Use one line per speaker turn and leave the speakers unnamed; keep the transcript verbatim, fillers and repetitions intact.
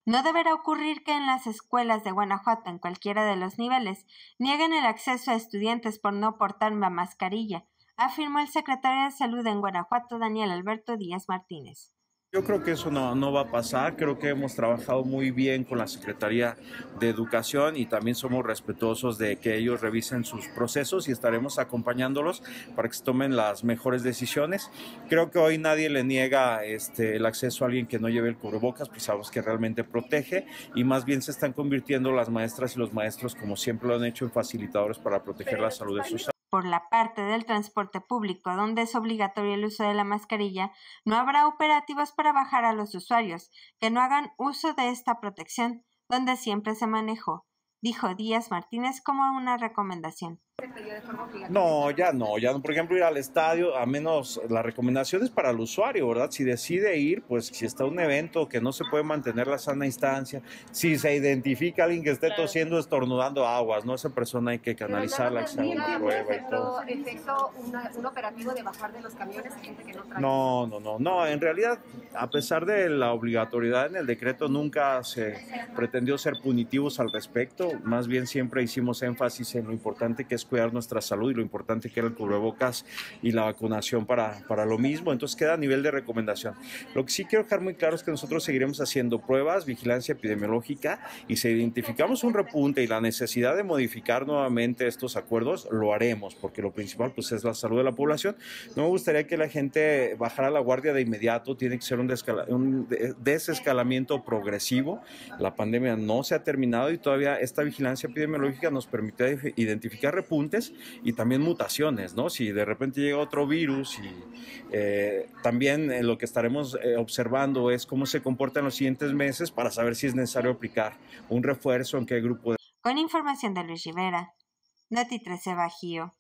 No deberá ocurrir que en las escuelas de Guanajuato, en cualquiera de los niveles, nieguen el acceso a estudiantes por no portar la mascarilla, afirmó el secretario de Salud en Guanajuato, Daniel Alberto Díaz Martínez.
Yo creo que eso no, no va a pasar, creo que hemos trabajado muy bien con la Secretaría de Educación y también somos respetuosos de que ellos revisen sus procesos y estaremos acompañándolos para que se tomen las mejores decisiones. Creo que hoy nadie le niega este, el acceso a alguien que no lleve el cubrebocas, pues sabemos que realmente protege y más bien se están convirtiendo las maestras y los maestros, como siempre lo han hecho, en facilitadores para proteger la salud de sus.
Por la parte del transporte público, donde es obligatorio el uso de la mascarilla, no habrá operativos para bajar a los usuarios que no hagan uso de esta protección, donde siempre se manejó, dijo Díaz Martínez como una recomendación.
No, ya no, ya no. Por ejemplo, ir al estadio, a menos la recomendación es para el usuario, ¿verdad? Si decide ir, pues si está un evento que no se puede mantener la sana distancia, si se identifica a alguien que esté claro. tosiendo, estornudando aguas, ¿no? Esa persona hay que canalizarla, que se haga una prueba y todo.
¿Efecto una, un operativo de bajar de los camiones a gente que no trae?
No, no, no, no. En realidad, a pesar de la obligatoriedad en el decreto, nunca se pretendió ser punitivos al respecto. Más bien siempre hicimos énfasis en lo importante que es cuidar nuestra salud y lo importante que era el cubrebocas y la vacunación para, para lo mismo. Entonces queda a nivel de recomendación. Lo que sí quiero dejar muy claro es que nosotros seguiremos haciendo pruebas, vigilancia epidemiológica, y si identificamos un repunte y la necesidad de modificar nuevamente estos acuerdos, lo haremos, porque lo principal pues es la salud de la población. No me gustaría que la gente bajara la guardia de inmediato, tiene que ser un, descala, un desescalamiento progresivo. La pandemia no se ha terminado y todavía esta vigilancia epidemiológica nos permite identificar repuntes y también mutaciones, ¿no? Si de repente llega otro virus y eh, también eh, lo que estaremos eh, observando es cómo se comporta en los siguientes meses para saber si es necesario aplicar un refuerzo, en qué grupo. De...
Con información de Luis Rivera, Noti trece Bajío.